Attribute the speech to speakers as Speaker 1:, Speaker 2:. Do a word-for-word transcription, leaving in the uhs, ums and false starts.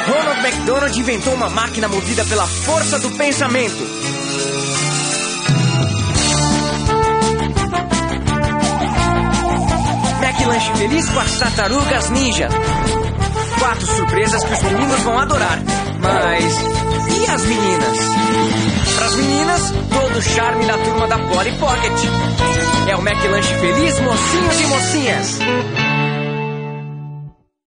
Speaker 1: Ronald McDonald inventou uma máquina movida pela força do pensamento. McLanche Feliz com as Tartarugas Ninja. Quatro surpresas que os meninos vão adorar. Mas e as meninas? Para as meninas, todo o charme da turma da Polly Pocket. É o McLanche Feliz Mocinhos e Mocinhas.